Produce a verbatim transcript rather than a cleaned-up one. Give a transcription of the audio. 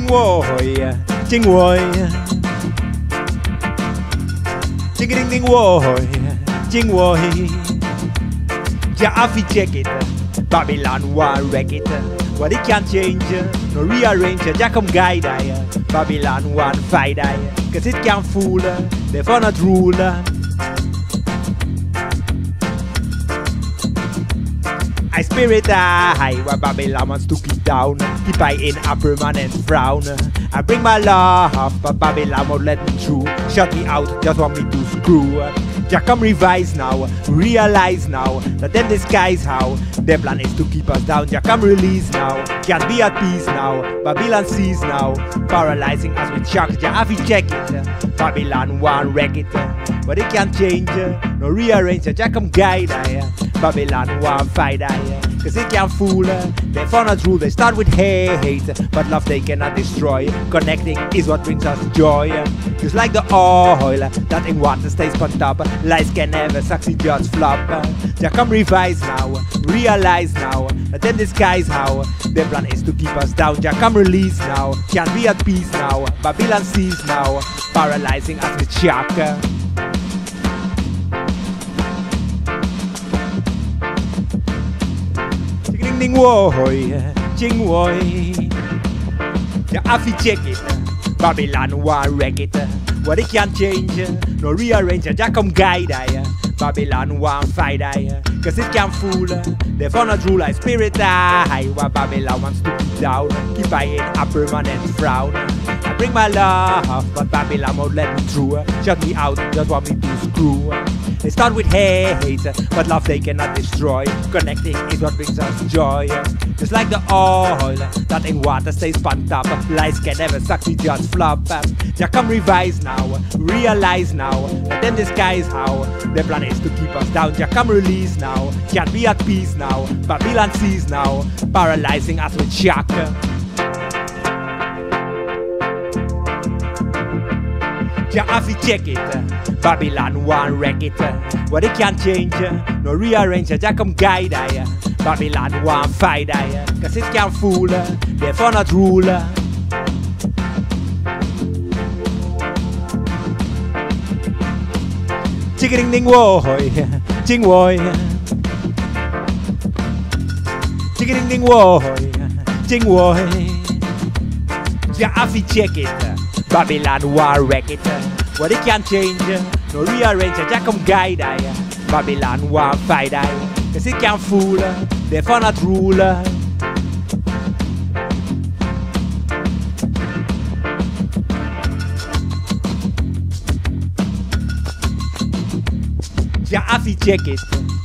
woy, ching woy. Ching ding ding woy, ching woy. Ja, if you check it, Babylon one wreck it. What it can't change, no rearrange, ja come guide I. Babylon one fight I, cause it can't fool, therefore not rule. I spirit high, where Babylon wants to keep down, keep I in a permanent frown. I bring my love, but Babylon won't let me through. Shut me out, just want me to screw. Just come revise now, realize now that them disguise how their plan is to keep us down. Just come release now, can't be at peace now. Babylon sees now, paralyzing us with shocks. Just have to check it, Babylon one wreck it, but it can't change, no rearrange. Just come guide I, Babylon one fight I, cause it can't fool. They found a rule, they start with hate, but love they cannot destroy. Connecting is what brings us joy. Just like the oil that in water stays on top, lies can never succeed, just flop. Just come revise now, realize now that in disguise how their plan is to keep us down. Just come release now, can't be at peace now. Babylon sees now, paralyzing us with shock. Ching ding woy, ching woy. Ja, if you check it, Babylon one wreck it. What it can't change, no rearrange, just come guide I. Babylon one fight I, cause it can't fool, therefore not rule. I spirit high, what Babylon wants to keep down, keep I in a permanent frown. I bring my love, but Babylon won't let me through. Shut me out, just want me to screw. They start with hate, but love they cannot destroy. Connecting is what brings us joy. Just like the oil that in water stays on top, lies can never succeed, just flop. Just come revise now, realize now that them disguise how their plan is to keep us down. Just come release now, can't be at peace now. Babylon sees now, paralyzing us with shock. Ja, if you check it, Babylon one wreck it. What it can't change, no rearrange, just come guide I. Babylon one fight I, cause it can't fool, therefore not rule. Ching ding ding woy, ching woy. Ching ding ding woy, ching woy. Ja, if you check it, Babylon one wreck it. What it can't change, no rearrange, just come guide I. Babylon one fight I, cause it can't fool, therefore not rule. Ja, if you check it,